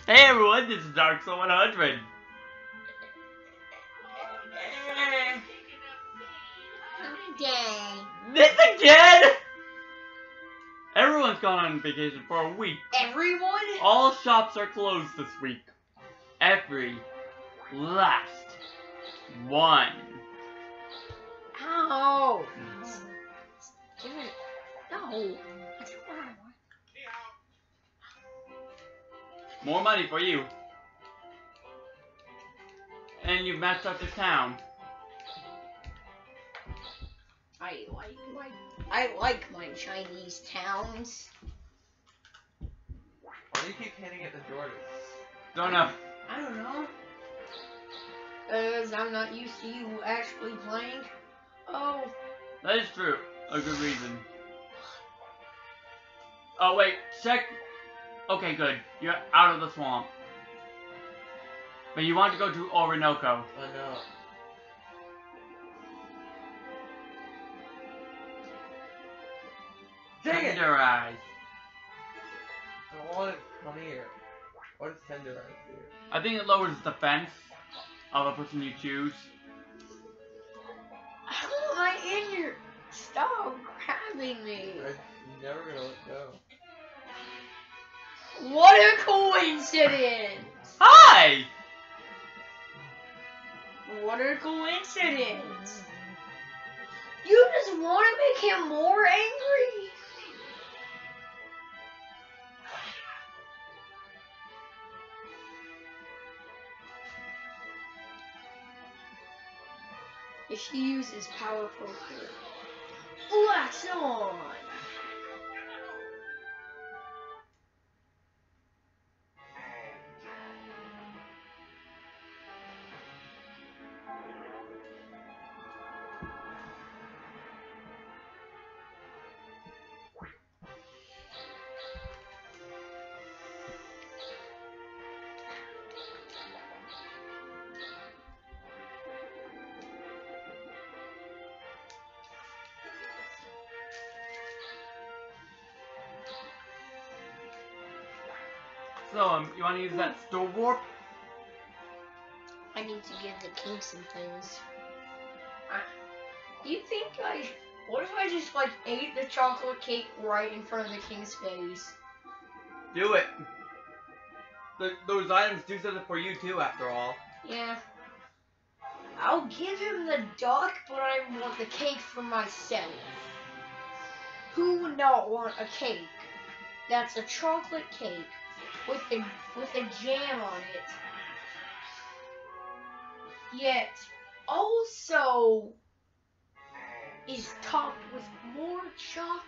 Hey everyone, this is Dark Soul 100. This again? Everyone's gone on vacation for a week. Everyone? All shops are closed this week. Every last one. Ow! Give it. No. More money for you. And you've matched up the town. I like my Chinese towns. Why do you keep hitting at the Jordans? Don't know. I don't know. Because I'm not used to you actually playing. Oh. That is true. A good reason. Oh wait, check. Okay, good. You're out of the swamp. But you want to go to Orinoco. Oh no. Dang it! Tenderize. I want to come here. What does tenderize do? I think it lowers the defense of the person you choose. How am I in here? Stop grabbing me. I'm never gonna let go. What a coincidence! Hi! What a coincidence! You just want to make him more angry? If he uses power poker, blast on! So, you want to use that stove warp? I need to give the king some things. Do you think what if I just ate the chocolate cake right in front of the king's face? Do it. Those items do something for you too, after all. Yeah. I'll give him the duck, but I want the cake for myself. Who would not want a cake that's a chocolate cake with a jam on it? Yet also is topped with more chocolate.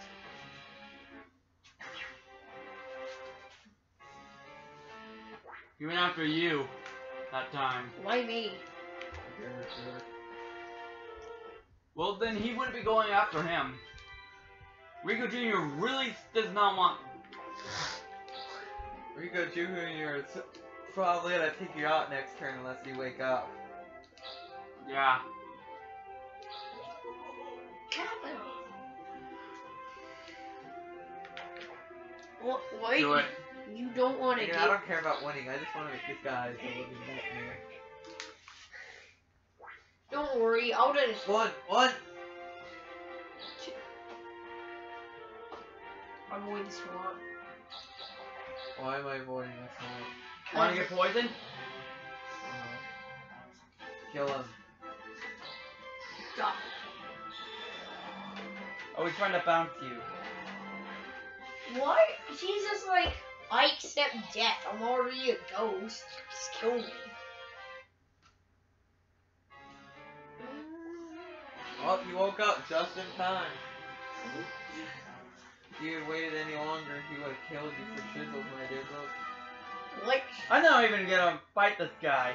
He went after you that time. Why me? Well, then he wouldn't be going after him. Rico Jr. really does not want... Rico Jr. is probably gonna take you out next turn unless you wake up. Yeah. What? Do it. You don't want to I don't care about winning. I just want to make this guy a living nightmare. Don't worry, I'll just... One! Avoid the swamp. Why am I avoiding this one? Want to get poisoned? Kill him. Stop. Oh, he's trying to bounce you. What? She's just like, I accept death. I'm already a ghost. Just kill me. Oh, you woke up just in time. If you had waited any longer, he would have killed you for shizzles, my dear folks. What? I'm not even gonna fight this guy.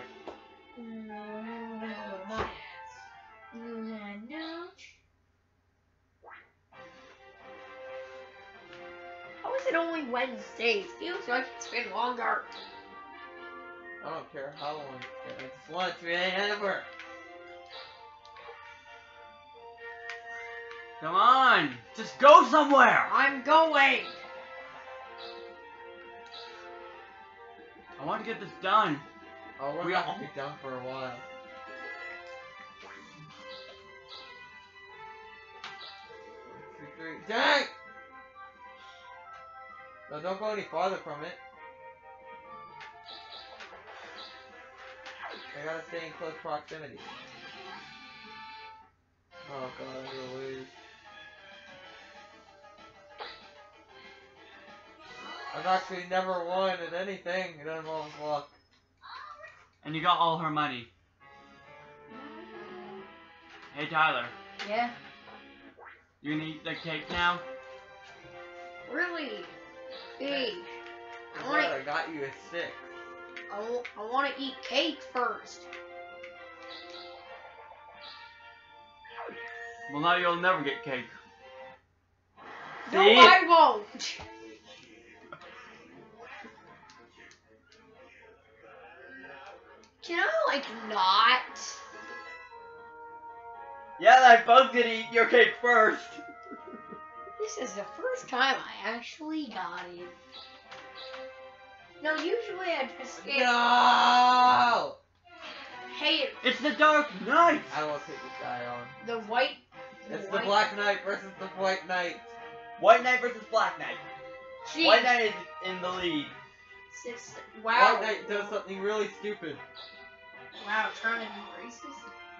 How is it only Wednesday? Feels like it's been longer. I don't care how long it's been. I just want it to be ever. Come on! Just go somewhere! I'm going. want to get this done. Oh, we're We not all- gonna be done for a while. 1, 2, 3. Dang! No, don't go any farther from it. I gotta stay in close proximity. Oh god, I'm gonna lose. I've actually never won at anything that involves luck. And you got all her money. Hey Tyler, Yeah. you gonna eat the cake now? Really? Hey, I'm glad I got you a 6. I want to eat cake first. Well, now you'll never get cake. No, See? I won't. Can I, like, not? Yeah, I both did eat your cake first. This is the first time I actually got it. No, usually I just get... No! Hey, It's the Dark Knight. I will take this guy on. the white... It's the Black Knight versus the White Knight. White Knight versus Black Knight. Jeez. White Knight is in the lead. Wow. White Knight does something really stupid. Wow, trying to be racist?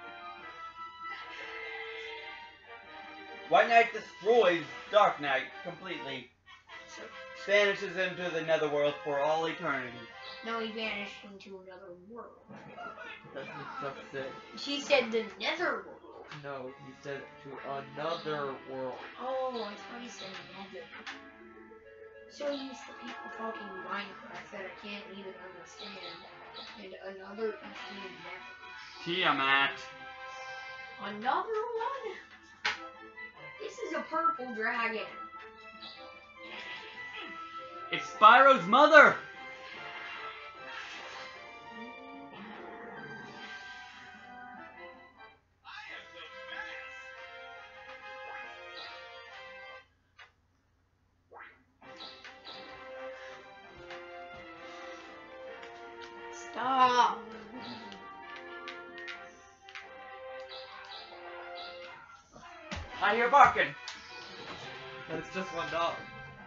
White Knight destroys Dark Knight completely. Vanishes into the netherworld for all eternity. No, he vanished into another world. That's some stuff said. She said the nether world. No, he said to another world. Oh, I thought he said nether. So used to people talking Minecraft that I can't even understand. And another equal nether. Tiamat. Another one? This is a purple dragon. It's Spyro's mother. Stop. I hear barking. But it's just one dog.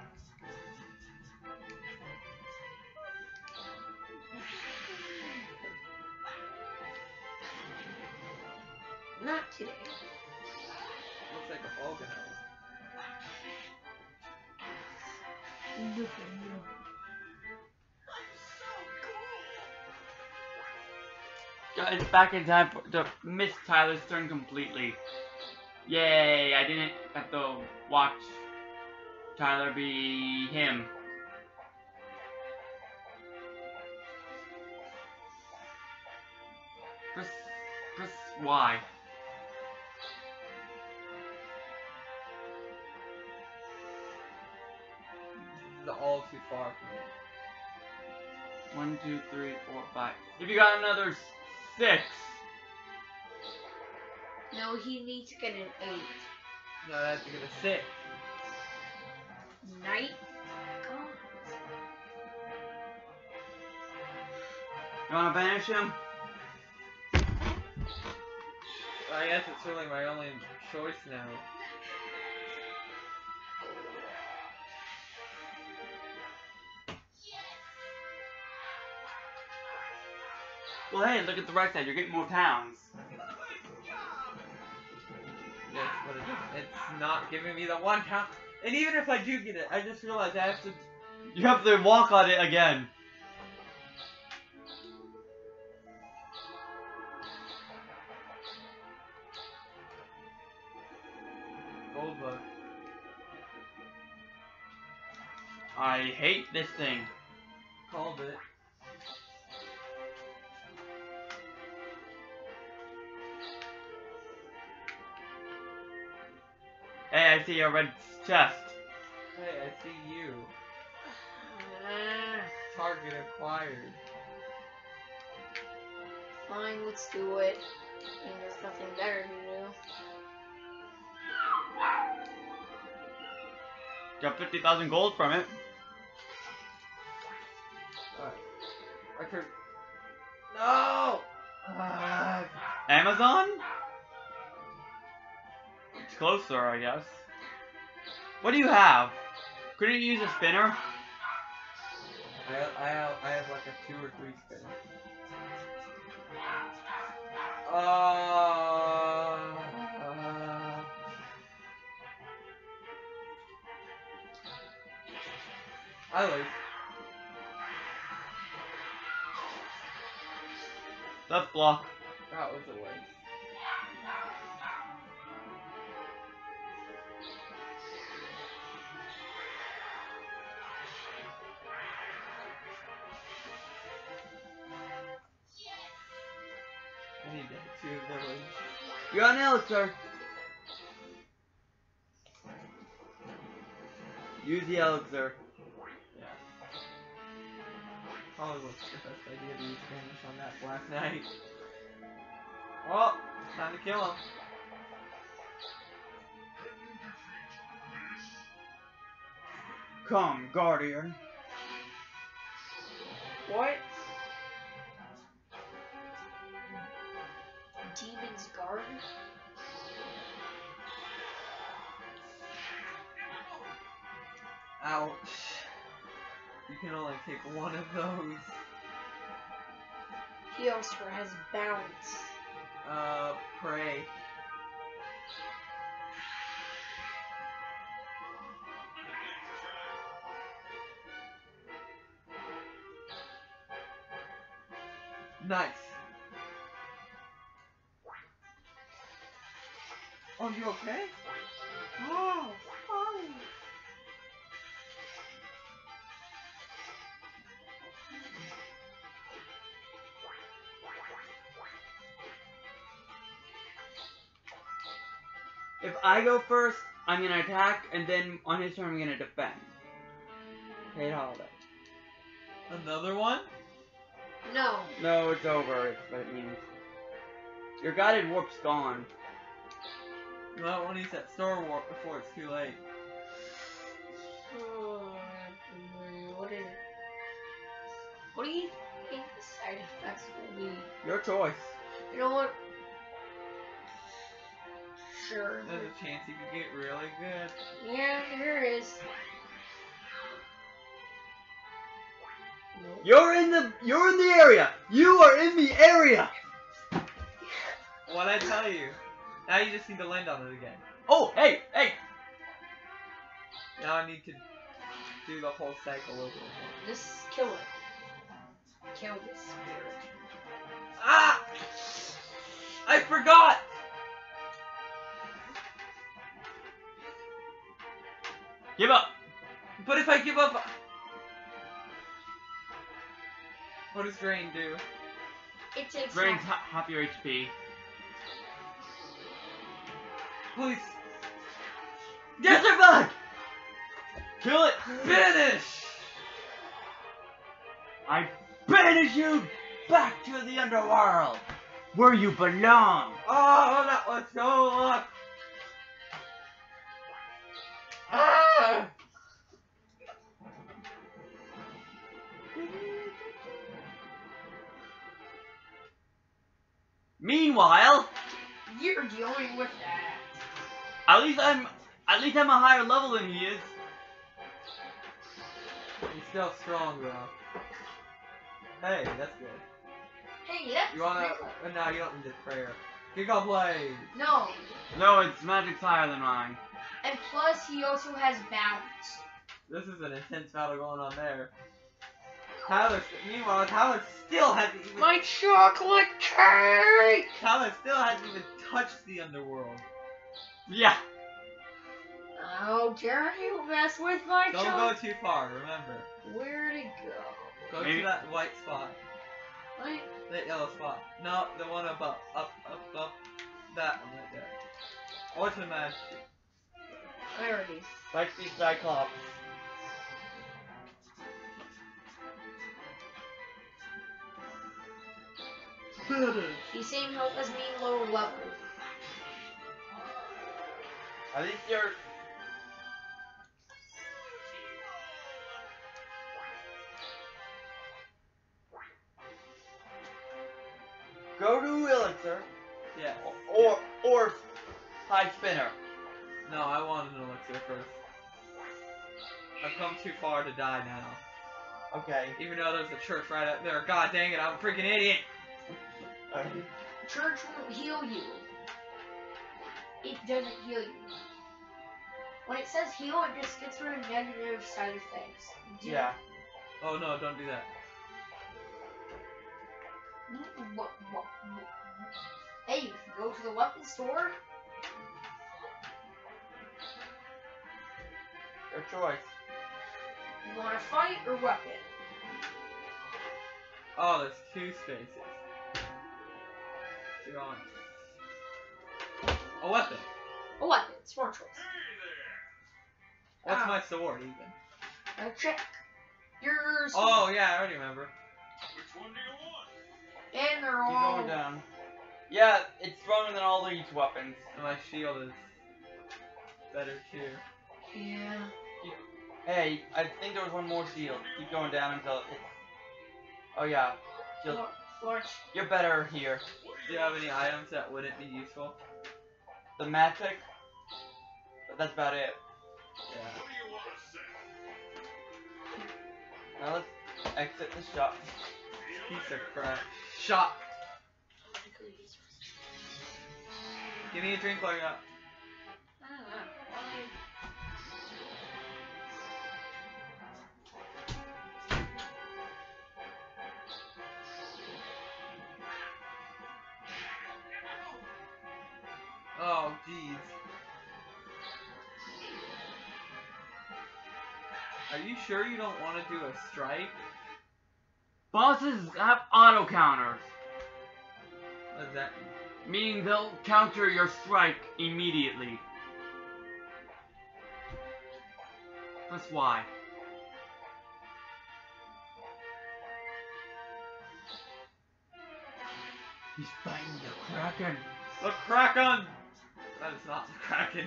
Not today. Looks like a organizer. It's back in time to miss Tyler's turn completely. Yay, I didn't have to watch Tyler be him. Press Y. This is all too far from me. 1, 2, 3, 4, 5. If you got another 6. No, he needs to get an 8. No, I have to get a 6. Night? You wanna banish him? I guess it's really my only choice now. Well, hey, look at the right side. You're getting more pounds. Yes, but it's not giving me the 1 pound. And even if I do get it, I just realized I have to. You have to walk on it again. Goldbug. I hate this thing. Called it. Hey, I see a red chest. Hey, I see you. Target acquired. Fine, let's do it. And there's nothing better to do. Got 50,000 gold from it. Alright. I could. No! Amazon? It's closer, I guess. What do you have? Couldn't you use a spinner? I have like a 2 or 3 spinner. I lose. Let's block. That was a waste. I need to get to a village. You're on elixir. Use the elixir. Yeah. Probably was the best idea to use Spanish on that Black Knight. Well, time to kill him. Come, Guardian. What? Demon's Garden? Ouch. You can only take one of those. He also has bounce. Pray. Nice. Oh, you okay? Oh, fine. If I go first, I'm gonna attack, and then on his turn, I'm gonna defend. Hate holiday. Another one? No. No, it's over. It's what it means. Your guided warp's gone. You might want to use that Star Warp before it's too late. What do you think the side effects will be? Your choice. You know what? Sure. There's a chance you could get really good. Yeah, there is. Nope. You're in the area. You are in the area. What'd I tell you? Now you just need to land on it again. Oh, hey, hey. Now I need to do the whole cycle over again. Just kill it. Kill this spirit. Ah! I forgot! Give up. But if I give up... What does Drain do? It takes Drains half. half your HP. Please. Get her back. Kill it. Finish! I banish you back to the underworld, where you belong. Oh, that was so long. Ah! Meanwhile, You're dealing with that. at least I'm a higher level than he is. He's still strong though. Hey, that's good. Hey, that's You wanna? No, you don't need this prayer. Giga Blade. No. No, its magic's higher than mine. And plus, he also has bounce. This is an intense battle going on there. Meanwhile, Tyler still hasn't even. My chocolate cake! Tyler still hasn't even touched the underworld. Yeah. Oh, dare you mess with my Don't go chocolate? too far. Remember. Where'd it go? Go Maybe- to that white spot. Wait. That yellow spot. No, the one above. Up. That one right there. What's the match? There it is. Like the Cyclops. The same health as me, lower level. At least you're. Go to Elixir. Yeah. Or High Spinner. No, I want an elixir first. I've come too far to die now. Okay. Even though there's a church right up there. God dang it, I'm a freaking idiot. Church won't heal you. It doesn't heal you. When it says heal, it just gets rid of negative side effects. Yeah. Oh no, don't do that. Hey, go to the weapon store. Your choice. You want to fight or weapon? Oh, there's 2 spaces. So you're on. A weapon. A weapon. Smart choice. What's my sword even? Check. Yours. Oh yeah, I already remember. Which one do you want? And they're Keep all. going down. Yeah, it's stronger than all these weapons. And my shield is better too. Yeah. Hey, I think there was one more shield. Keep going down until it's... Oh yeah. Shield. Flash. You're better here. Do you have any items that wouldn't be useful? The magic. But that's about it. Yeah. What do you want to say? Now let's exit the shop. Piece of crap. Shot. Give me a drink while you're up. Oh, jeez. Are you sure you don't want to do a strike? Bosses have auto counters, What does that mean? meaning they'll counter your strike immediately. That's why. He's fighting the Kraken. The Kraken! That is not the Kraken.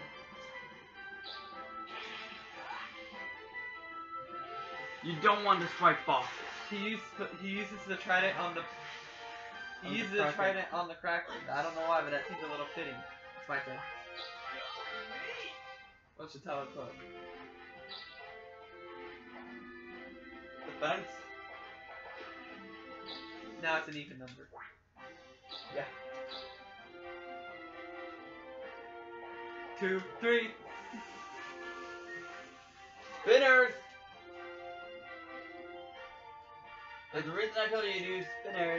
You don't want to strike bosses. He uses the trident on the. On He the uses the Kraken. trident on the Kraken. I don't know why, but that seems a little fitting. It's my turn. What's your teleport? Defense? Now it's an even number. Yeah. 2, 3. Spinners! There's a reason I told you to use spinners.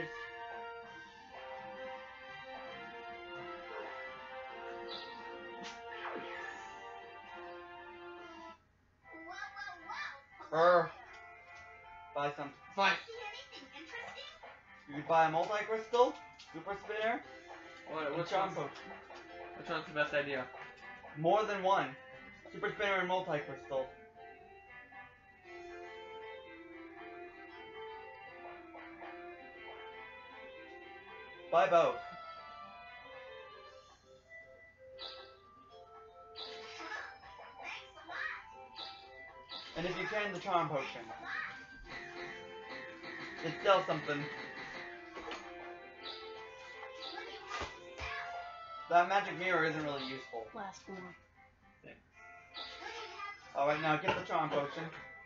Buy some. Fine. You could buy a multi-crystal, super spinner, and Which charm one's, potion. which one's the best idea? More than one. Super spinner and multi-crystal. Buy both. And if you can, the charm potion. It's still something. That magic mirror isn't really useful. Last one. Alright, now get the charm potion.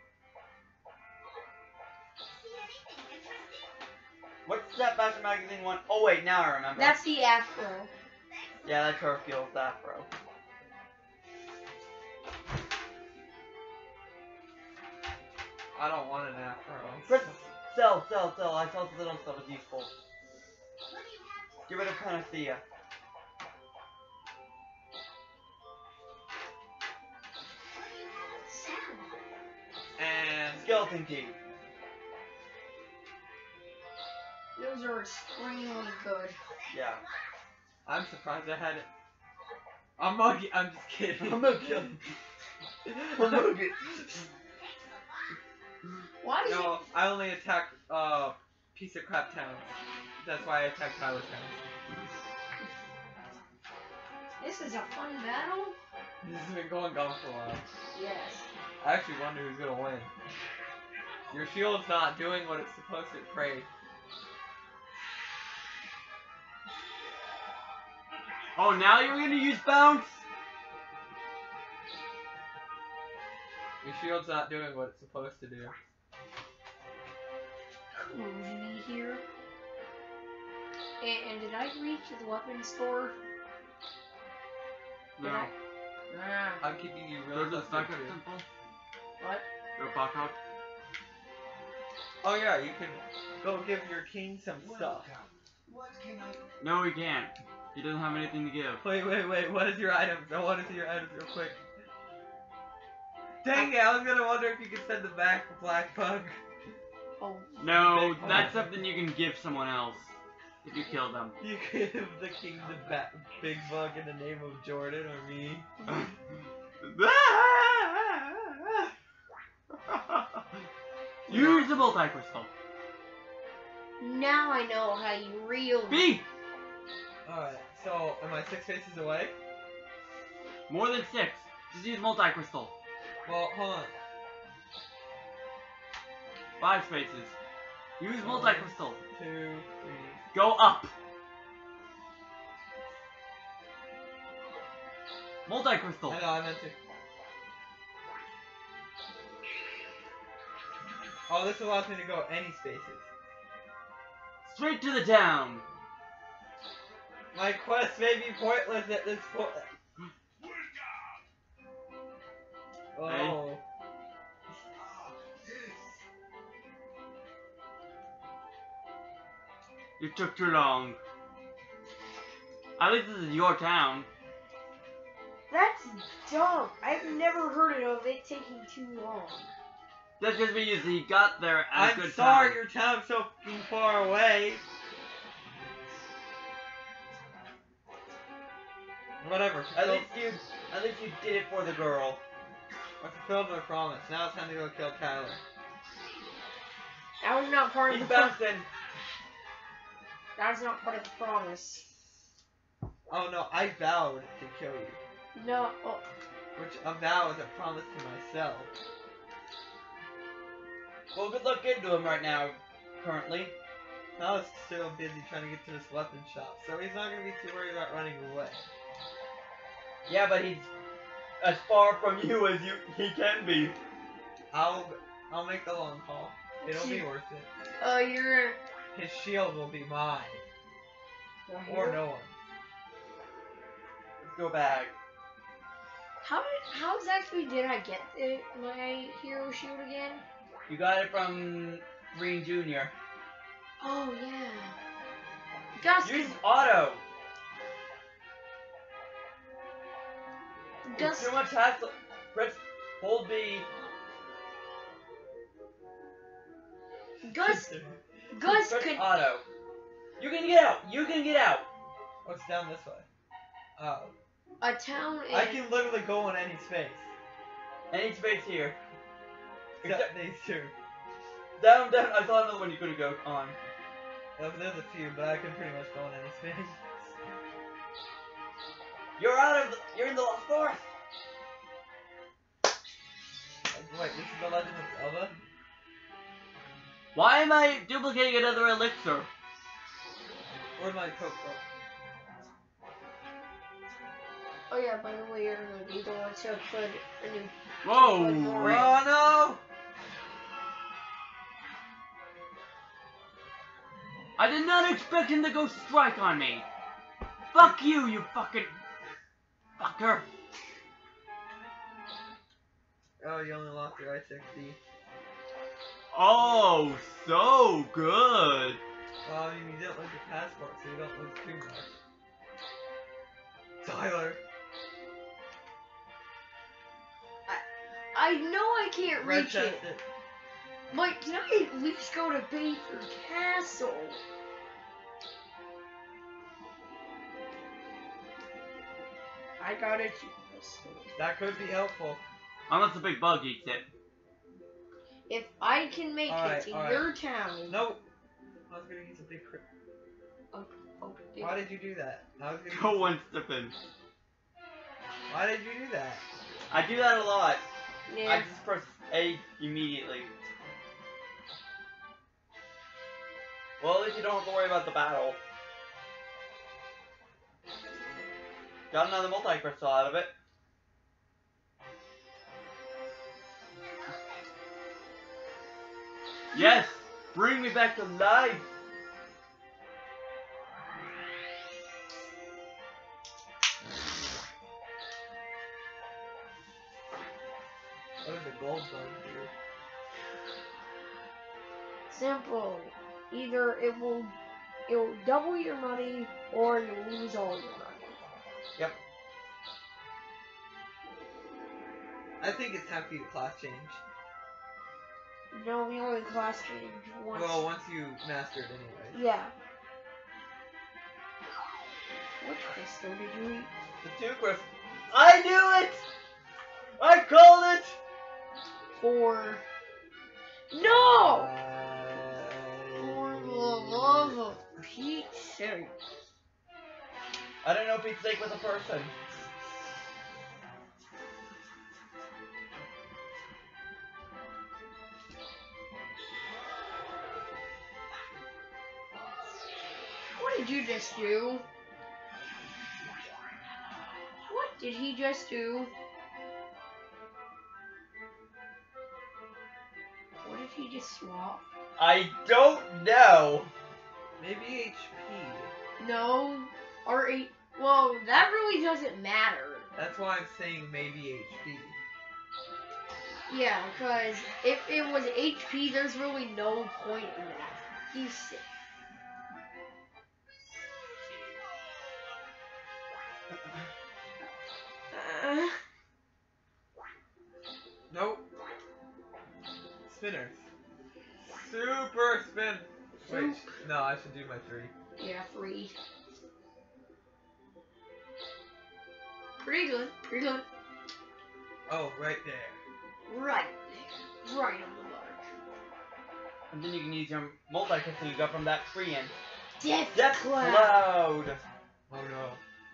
What's that Fashion Magazine one? Oh wait, now I remember. That's the afro. Yeah, that's Hercule's afro. I don't want an afro. Chris, sell. I saw the little stuff was useful. Get rid of Panacea. And Skeleton Key. Those are extremely good. Yeah. I'm surprised I had it. I'm just kidding. I'm not kidding. I'm not kidding. Why does No, I only attack piece of crap towns. That's why I attack Tyler towns. this is a fun battle? This has been going on for a while. Yes. I actually wonder who's gonna win. Your shield's not doing what it's supposed to. Pray. Oh, now you're gonna use bounce? Your shield's not doing what it's supposed to do. Groovy here. And did I reach the weapons store? No. Did I? Ah. I'm keeping you really There's a close to backup it, too. temple. What? Go back up. Oh yeah, you can go give your king some stuff. No, he can't. He doesn't have anything to give. Wait, what is your items? I want to see your items real quick. Dang it, I was gonna wonder if you could send them back for Black Bug. Oh. No, that's something you can give someone else if you kill them. You give the king the big bug in the name of Jordan or me. Use the multi-crystal. Now I know how you reel. B! Alright, so am I 6 spaces away? More than 6. Just use multi-crystal. Well, hold on. 5 spaces. Use multi-crystal. 2, 3. Go up. Multi-crystal. I know, I meant to. Oh, this allows me to go any spaces. Straight to the town. My quest may be pointless at this point. Oh. You took too long. At least this is your town. That's dumb. I've never heard of it taking too long. That's just because he got there at a I'm good sorry time. your town's so fucking far away. Whatever. At least you did it for the girl. I fulfilled my promise. Now it's time to go kill Tyler. That was not part of He's the promise. bouncing. That was not part of the promise. Oh no, I vowed to kill you. No. Oh. Which a vow is a promise to myself. Well, good luck getting to him right now, currently. Now he's still busy trying to get to this weapon shop, so he's not gonna be too worried about running away. Yeah, but he's as far from you as he can be. I'll make the long haul. It'll be worth it. You're. His shield will be mine. Or no one. Let's go back. How exactly did I get my hero shield again? You got it from Green Jr. Oh yeah. Gus Use can, auto. Gus. Too much hassle. Press hold B. Gus Press could. auto. You can get out. You can get out. Oh, it's down this way. Oh. A town in. I can literally go in any space. Any space here. Except these two. Down. I saw another one you could have go on. There's a few, but I can pretty much go in any space. You're you're in the Lost Forest. Wait, this is the Legend of Zelda? Why am I duplicating another elixir? Where's my Coke? Oh yeah. By the way, you're gonna be the one to put a new. Whoa! Oh no! I did not expect him to go strike on me. Fuck you, you fucking fucker. Oh, you only lost your I-60. Oh, so good. Well, I mean, you didn't lose your passport, so you don't lose too much. Tyler! I know I can't Red reach it. chested. But can I at least go to Baker Castle? I gotta do this. That could be helpful. Unless the big bug eats it. If I can make Alright, it to alright. your town. Nope. I was gonna use a big crit. Okay. Why did you do that? I was gonna Go use- one step in. Why did you do that? I do that a lot. I Yeah. just press A immediately. Well, at least you don't have to worry about the battle. Got another multi-crystal out of it. Yes! Bring me back to life! What are the gold zones here? Simple. Either it will double your money or you'll lose all your money. Yep. I think it's time for you to class change. No, we only class change once. Well, once you master it anyway. Yeah. What crystal did you eat? The 2 crystals. I knew it! I called it! 4. No! For the love of Pete's sake. I didn't know Pete's sake was a person. What did you just do? What did he just do? What did he just swap? I don't know. Maybe HP. No, or 8. Well, that really doesn't matter. That's why I'm saying maybe HP. Yeah, because if it was HP, there's really no point in that. He's sick. Nope. Spinners. Super spin. Wait, no, I should do my 3. Yeah, 3. Pretty good, pretty good. Oh, right there. Right there. Right on the mark. And then you can use your multi-crystal you got from that tree and Death Cloud. Cloud! Oh no.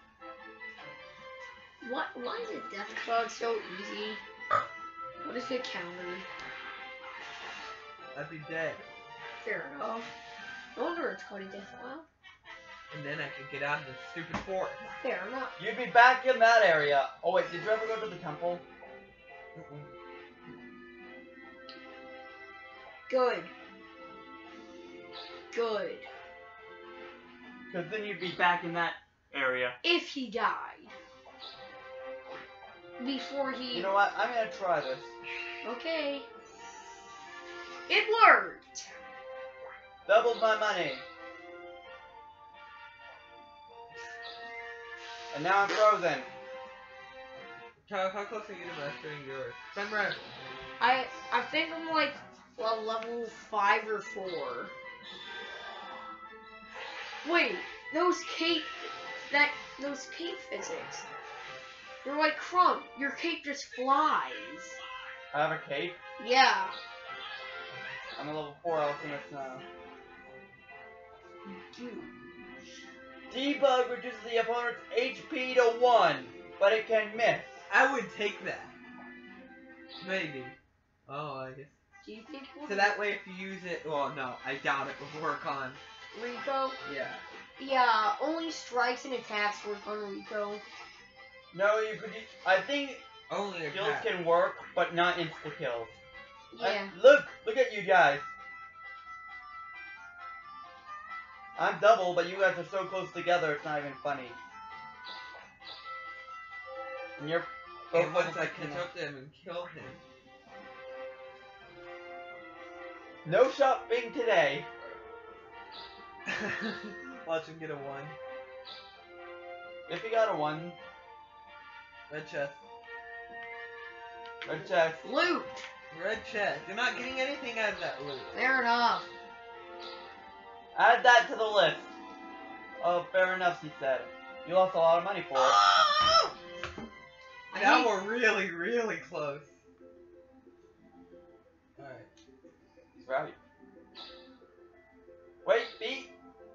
Why is it Death Cloud so easy? What is the counter? I'd be dead. Fair enough. No wonder it's called a Death Cloud. And then I could get out of the stupid forest. Fair enough. You'd be back in that area. Oh wait, did you ever go to the temple? Good. Good. Because then you'd be back in that area. If he died. Before he... You know what? I'm gonna try this. Okay. It worked! Doubled my money. And now I'm frozen. Kyle, how close are you to mastering yours? Sunrise. I think I'm like, well, level 5 or 4. Wait, those cape physics. They're like Crump. Your cape just flies. I have a cape. Yeah. I'm a level 4 alchemist now. Dude. Debug reduces the opponent's HP to 1, but it can miss. I would take that. Maybe. Oh, I guess. Do you think we'll So that way if you use it, well, no, I doubt it would work on. Rico? Yeah. Yeah, only strikes and attacks work on Rico. No, you could. I think Only a kills cat. can work, but not insta kills. Yeah. Look at you guys. I'm double, but you guys are so close together, it's not even funny. And you're both And once level I 15 catch up to him and kill him. No shopping today. Watch him get a 1. If you got a 1, Red chest. red chest. Loot! Red chest. You're not getting anything out of that loot. Fair enough. Add that to the list. Oh, fair enough, he said. You lost a lot of money for it. Now we're really, really close. Alright. He's right. Wait, Pete.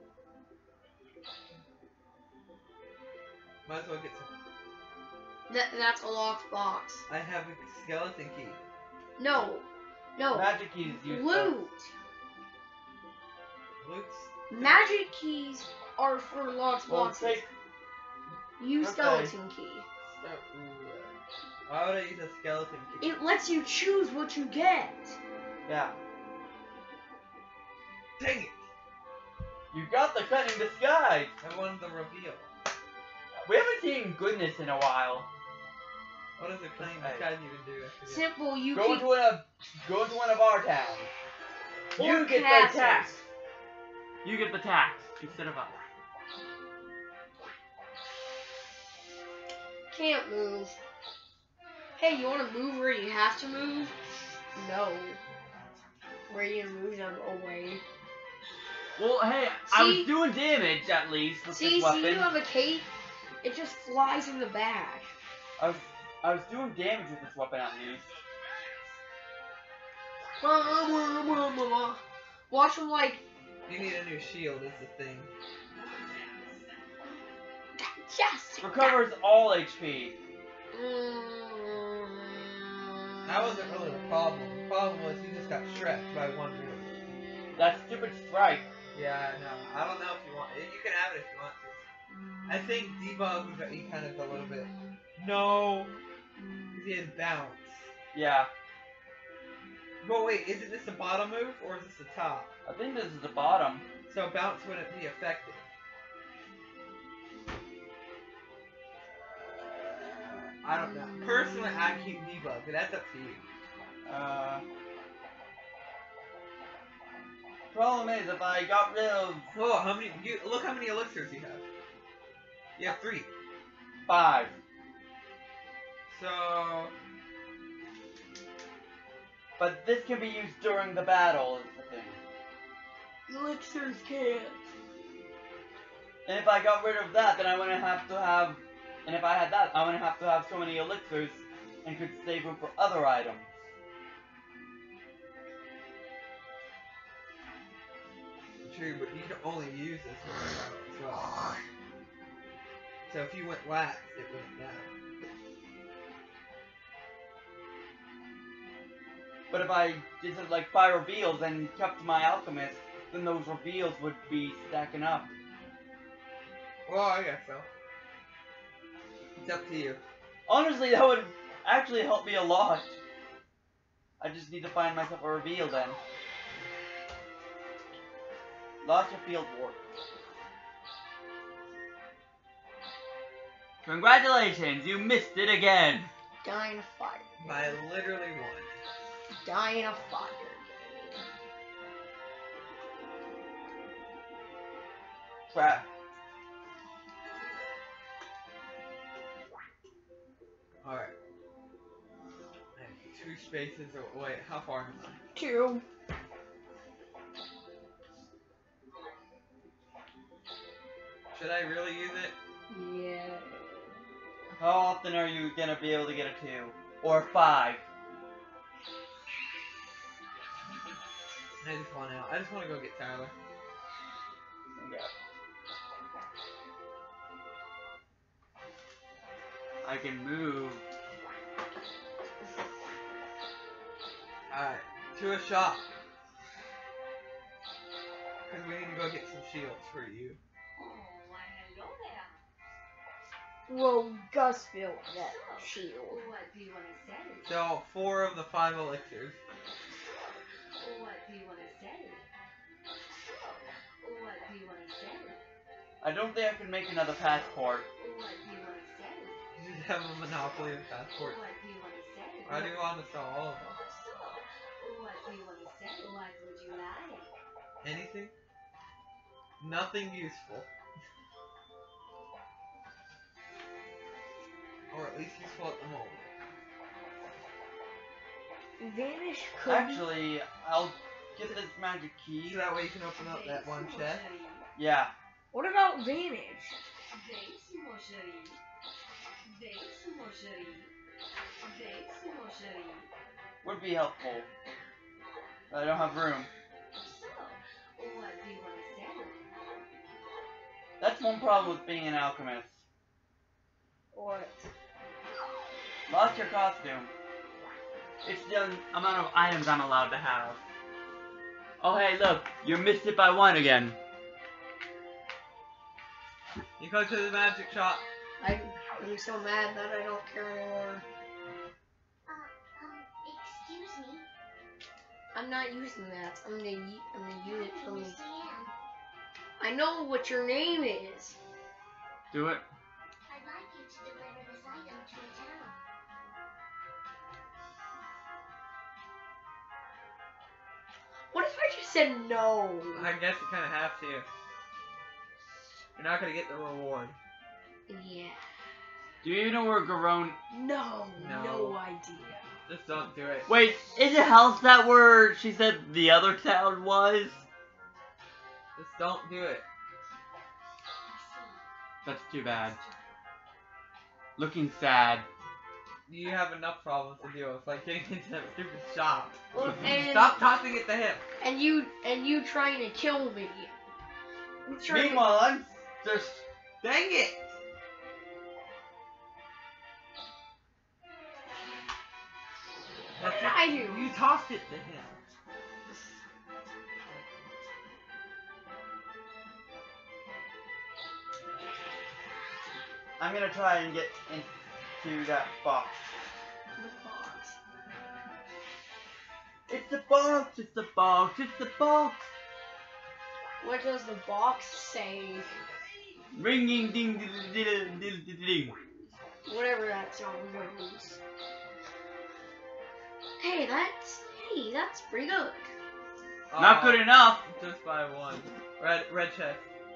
Might as well get some. That's a locked box. I have a skeleton key. No. No. Magic keys used. Loot! Loot's. Magic keys are for locked Well, boxes. take. Use Okay. skeleton key. Why would I use a skeleton key? It lets you choose what you get. Yeah. Dang it! You got the cunning disguise. I wanted the reveal. We haven't seen goodness in a while. What does the cunning Hey. disguise even do? I forget. Simple, you Go can into one of our towns. Or You get castles. the tax. You get the tax instead of us. Can't move. Hey, you want to move where you have to move? No. Where you move them away. Well, hey, I See? was doing damage at least with See, this weapon. you have a cape. It just flies in the back. I was doing damage with this weapon at least. Watch them like. You need a new shield is the thing. Yes. Recovers all HP. That wasn't really the problem. The problem was you just got shreked by one move. That stupid strike. Yeah, no. I don't know if you want it. You can have it if you want to. I think Debug got you kind of a little bit. No! Because he had bounce. Yeah. But wait, isn't this the bottom move or is this the top? I think this is the bottom. So bounce wouldn't be effective. I don't know. Personally, I keep Debug, but that's up to you. Problem is, if I got rid of Whoa, how many? Look how many elixirs you have. You have 3. 5, So but this can be used during the battle, is the thing. Elixirs can't. And if I got rid of that, then I wouldn't have to have. And if I had that, I wouldn't have to have so many elixirs and could save them for other items. true, but you can only use this one as well. So if you went wax, it went down. But if I did something like 5 reveals and kept my alchemist, then those reveals would be stacking up. Well, I guess so. It's up to you. Honestly, that would actually help me a lot. I just need to find myself a reveal then. Lots of field work. Congratulations, you missed it again. Dying of fire. By literally one. Dying of fire. Crap. Alright. 2 spaces away. How far am I? 2. Should I really use it? Yeah. How often are you gonna be able to get a 2? Or 5? I just want out. I just want to go get Tyler. Yeah. I can move. Alright. To a shop. Because we need to go get some shields for you. Well, Gus built that shield. What do you want to say? So, 4 of the 5 elixirs. What do you want to say? What do you want to say? I don't think I can make another passport. What do you want to say? You just have a monopoly of passports. What do you want to say? I do want to sell all of them. So, what do you want to say? What would you like? Anything? Nothing useful. Or at least useful at the moment. Vanish could. Actually, I'll get this magic key. So that way you can open up that one chest. Yeah. What about Vanish? Deixe, mon chéri. Deixe, mon chéri. Deixe, mon chéri. Would be helpful. But I don't have room. So, what do you want to say? That's one problem with being an alchemist. What? Lost your costume. It's the amount of items I'm allowed to have. Oh hey, look, you missed it by 1 again. You go to the magic shop. I'm so mad that I don't care anymore. Excuse me. I'm not using that. I'm gonna use it for me. Yes, I am. I know what your name is. Do it. I'd like you to deliver this item to a town. What if I just said no? I guess you kind of have to. You're not gonna get the reward. Yeah. Do you even know where Garone? No. No. No idea. Just don't do it. Wait, is it Hellstat where she said the other town was? Just don't do it. That's too bad. Looking sad. You have enough problems to deal with, like getting into that stupid shop. Well, and, Stop tossing it to him. and you trying to kill me. I'm trying Meanwhile, I'm just... Dang it! What did I do? You tossed it to him. I'm gonna try and get into that box. The box. It's the box, it's the box, it's the box! What does the box say? Ringing ding ding ding ding ding ding ding. Whatever that song goes. Hey, that's pretty good. Not good enough. Just by one. Red chest.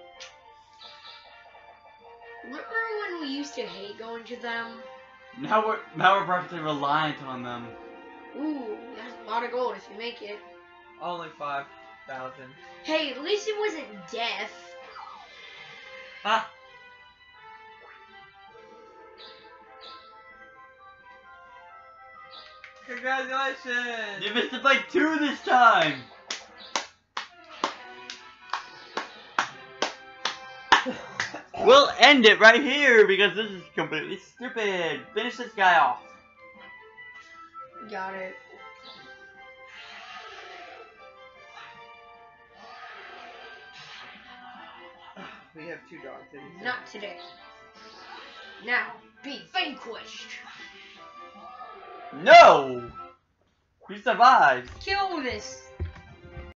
Remember when we used to hate going to them? Now we're practically reliant on them. Ooh, that's a lot of gold if you make it. Only 5,000. Hey, at least it wasn't death. Ha! Congratulations! You missed it by 2 this time! We'll end it right here because this is completely stupid. Finish this guy off. Got it. We have 2 dogs. Not today. Now, be vanquished. No! He survived. Kill this